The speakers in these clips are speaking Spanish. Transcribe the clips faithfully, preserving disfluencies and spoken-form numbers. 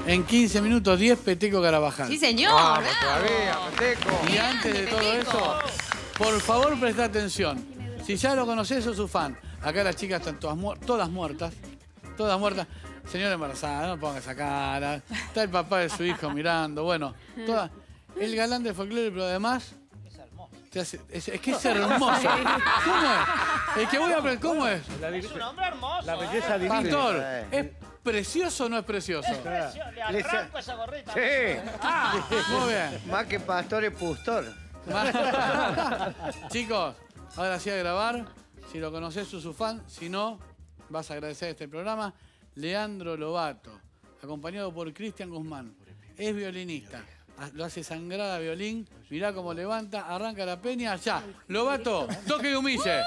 En quince minutos, diez Peteco Carabajal. Sí, señor. Vamos, todavía, Peteco. Y antes de todo eso, por favor, presta atención. Si ya lo conocés, sos su fan. Acá las chicas están todas, mu todas muertas. Todas muertas. Señora embarazada, no ponga esa cara. Está el papá de su hijo mirando. Bueno, toda... el galán del folclore, pero además... te hace- Es, es que es hermoso. ¿Cómo es? El que voy a aprender, ¿cómo es? Es un hombre hermoso. La belleza divina. Pastor, ¿es precioso o no es precioso? ¿eh? Le arranco esa gorrita. Sí. Muy bien. Más que pastor es pustor. Chicos, ahora sí a grabar. Si lo conocés, sos su fan. Si no, vas a agradecer este programa. Leandro Lobato, acompañado por Cristian Guzmán. Es violinista. Lo hace sangrar a violín. Mirá cómo levanta, arranca la peña. Ya. Lobato, toque y humille.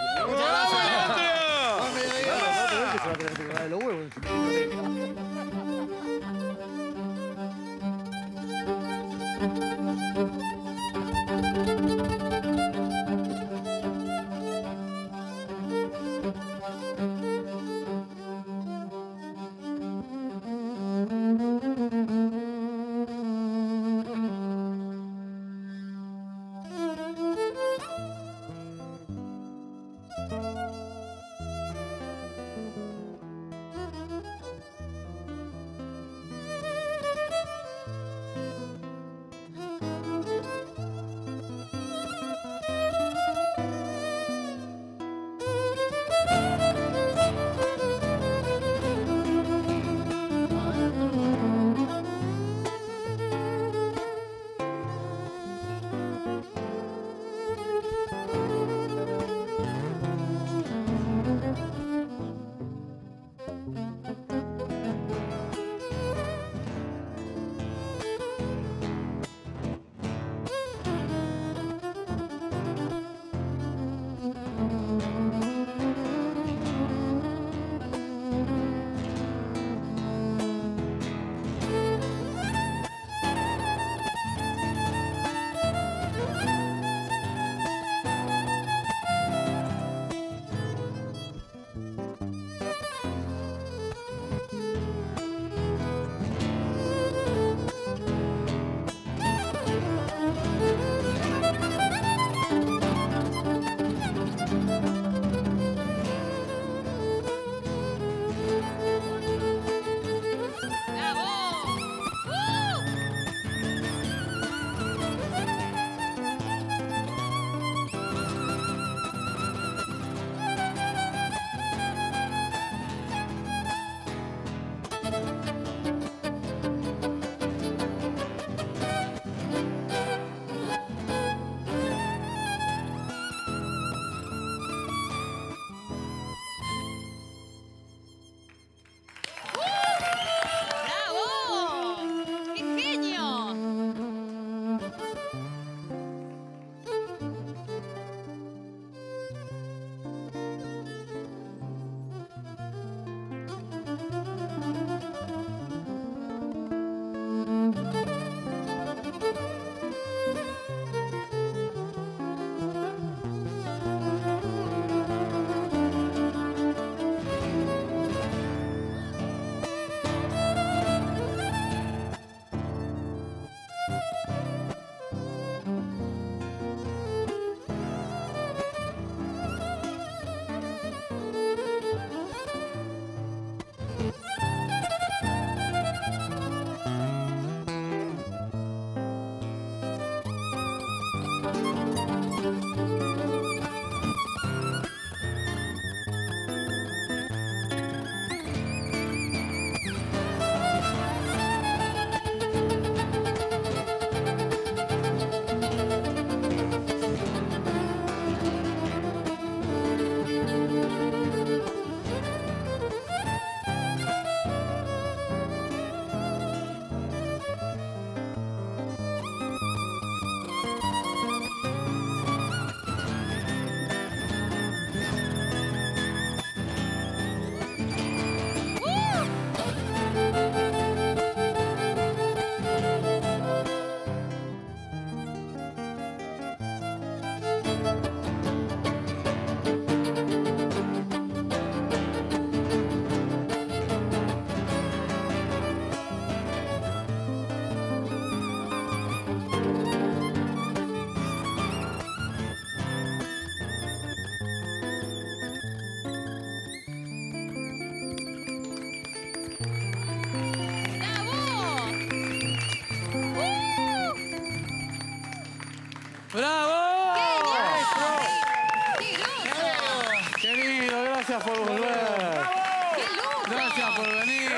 Gracias por volver. ¡Qué lujo! Gracias por venir.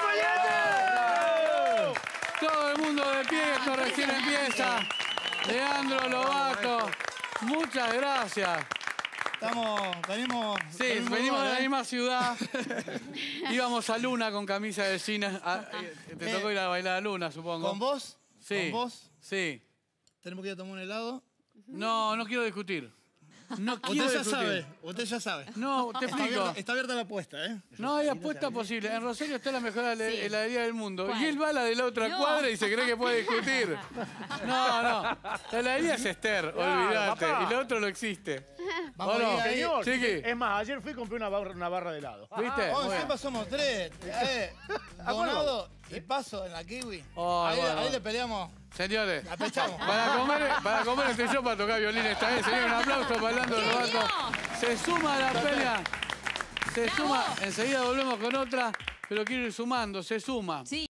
Todo el mundo de pie, esto recién empieza. Leandro Lobato, muchas gracias. Estamos, venimos... Sí, venimos de lugar, la ¿eh? misma ciudad. Íbamos a Luna con camisa de cine. Ah, te tocó ir a bailar a Luna, supongo. ¿Con vos? Sí. ¿Con vos? Sí. Tenemos que ir a tomar un helado. No, no quiero discutir. No quiero Usted ya discutir. sabe, usted ya sabe. No, te Está explico. abierta, está abierta la apuesta, ¿eh? No hay apuesta posible. En Rosario está la mejor hele- Sí. heladería del mundo. ¿Cuál? Y él va a la de la otra No. cuadra y se cree que puede discutir. No, no. La heladería es Esther, olvídate. papá. Y lo otro no existe. Vamos ¿O no? a ir ahí. Señor, Chiqui. es más, ayer fui y compré una barra, una barra de helado. ¿Viste? Oh, Muy bien. encima somos tres. Eh, Donado y Paso en la Kiwi. Oh, ahí, bueno. ahí le peleamos. Señores, La pechamos. para comer, para comer estoy yo para tocar violín esta vez. Señor, un aplauso para Leandro ¡Genio! Lobato. Se suma a la pelea. Se ¡Bravo! suma. Enseguida volvemos con otra, pero quiero ir sumando. Se suma. Sí.